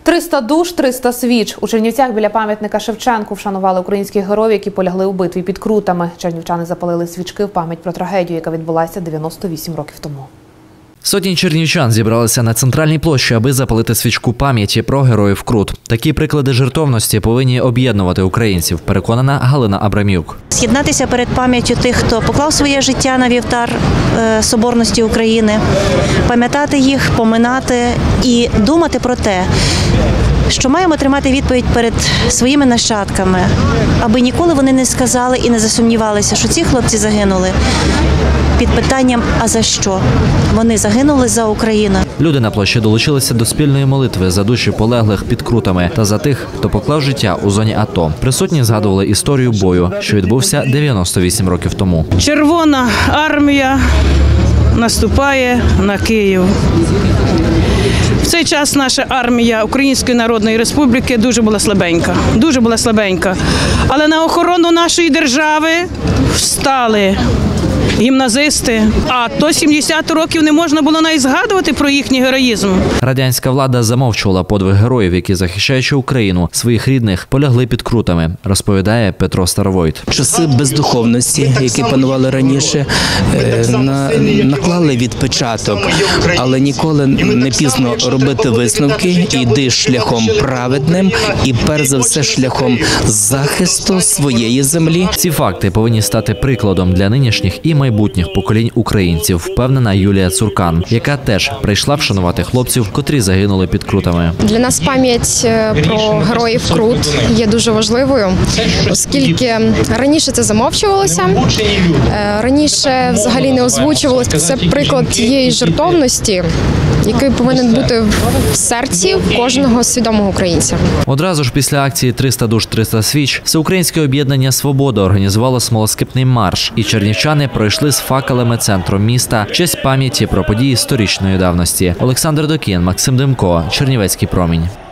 300 душ, 300 свіч. У Чернівцях біля пам'ятника Шевченку вшанували українських героїв, які полягли у битві під Крутами. Чернівчани запалили свічки в пам'ять про трагедію, яка відбулася 98 років тому. Сотні чернівчан зібралися на центральній площі, аби запалити свічку пам'яті про героїв Крут. Такі приклади жертовності повинні об'єднувати українців, переконана Галина Абрамюк. З'єднатися перед пам'яттю тих, хто поклав своє життя на вівтар Соборності України, пам'ятати їх, поминати і думати про те, що маємо тримати відповідь перед своїми нащадками, аби ніколи вони не сказали і не засумнівалися, що ці хлопці загинули під питанням «а за що?». Вони загинули за Україну. Люди на площі долучилися до спільної молитви за душі полеглих під Крутами та за тих, хто поклав життя у зоні АТО. Присутні згадували історію бою, що відбувся 98 років тому. Червона армія наступає на Київ. В цей час наша армія Української Народної Республіки дуже була слабенька. Але на охорону нашої держави встали гімназисти. А то 70 років не можна було навіть згадувати про їхній героїзм. Радянська влада замовчувала подвиг героїв, які, захищаючи Україну, своїх рідних, полягли під Крутами, розповідає Петро Старовойт. Часи бездуховності, які панували раніше, наклали відпечаток, але ніколи не пізно робити висновки. Іди шляхом праведним і, перш за все, шляхом захисту своєї землі. Ці факти повинні стати прикладом для нинішніх і майбутніх поколінь українців, впевнена Юлія Цуркан, яка теж прийшла вшанувати хлопців, котрі загинули під Крутами. Для нас пам'ять про героїв Крут є дуже важливою, оскільки раніше це замовчувалося, раніше взагалі не озвучувалося. Це приклад тієї жертовності, який повинен бути в серці кожного свідомого українця. Одразу ж після акції «300 душ, 300 свіч» Всеукраїнське об'єднання «Свобода» організувало смолоскипний марш, і чернівчани пройшли з факелами центром міста в честь пам'яті про події сторічної давності. Олександр Докін, Максим Демко, Чернівецький промінь.